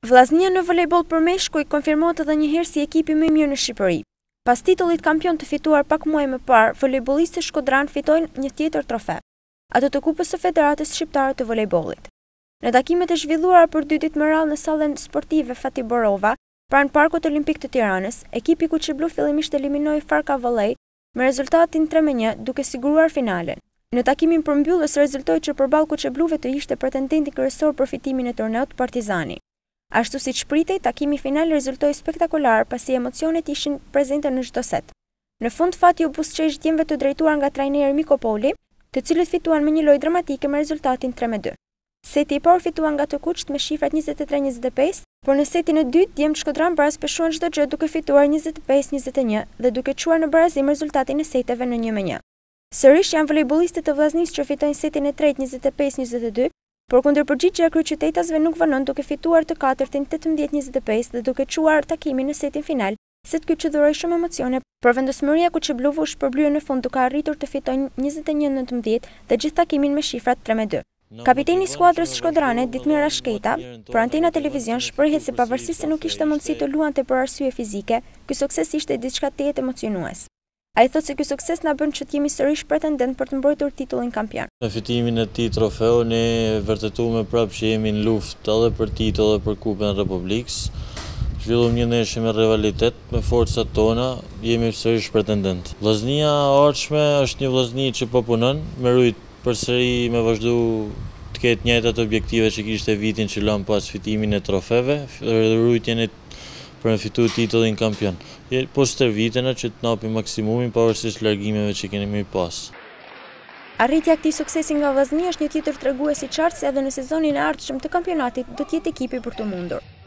Vllaznia në volejboll për meshkuj konfirmohet edhe një herë si ekipi më i mirë në Shqipëri. Pas titullit kampion të fituar pak muaj më parë, volejbollistët shkodran fitojnë një tjetër trofe, atë të Kupës së Federatës Shqiptare të Volejbollit. Në takimet e zhvilluara për 2 ditë më radh në sallën sportive Fatih Borova, pranë Parkut Olimpik të Tiranës, ekipi kuqeblu fillimisht eliminoi Farka Volley me rezultatin 3-1 duke siguruar finalen. Në takimin përmbyllës rezultoi që përballë kuqebluve të ishte pretendenti kryesor për fitimin e turneut Partizani. Ashtu si shpritej, takimi final rezultoi spektakolar pasi emocionet ishin prezente në çdo set. Në fund fati u buzëqesh djemve të drejtuar nga trajneri Miko Poli, të cilët fituan me një lojë dramatike me rezultatin 3-2. Seti i parë fituan nga të kuqt me shifrat 23-25, por në setin e dytë djemt Shkodran barazpeshuan çdo gjë duke fituar 25-21 dhe duke çuar në barazim rezultatin e seteve në 1-1. Sërish janë volejbollistët të vllaznisë që fitojnë setin e tretë 25-22, por kundërpërgjigja e kryeqytetasve nuk vonon duke fituar të katërtin 18-25 dhe duke çuar takimin në setin final, set ky që dhuroi shumë emocione, por vendosmëria kuqebluve u shpërblye në fund duke arritur të fitojnë 21-19 dhe gjithë takimin me shifrat 3-2. Kapiteni i skuadrës shkodrane, Ditmir Rashketa, për Antena Televizion shprehet se pavarësisht se nuk kishte mundësi të luante për arsye fizike, ky sukses ishte diçka tejet emocionues. Ai thotë se ky sukses na bën që të jemi sërish pretendent për të mbrojtur titullin kampion. Me fitimin e këtij trofeu ne vërtetuam prapë që jemi në luftë edhe për titull edhe për Kupën e Republikës. Zhvilluam një ndeshje me rivalitet me forcat tona, jemi sërish pretendent. Vllaznia e ardhshme është një vllazni që po punon, me rujt përsëri me vazhdu të ketë njëjtat objektive që kishte vitin që lan pas fitimin e trofeve, rujtjen e për me fitu titullin kampion. Po stërvitena që të napim maksimumin pavarësisht largimeve që kemi pas. Arritja e këtij suksesi nga vllaznia është një tjetër tregues i qartë se edhe në sezonin e ardhshëm të kampionatit do të jetë ekipi për të mundur.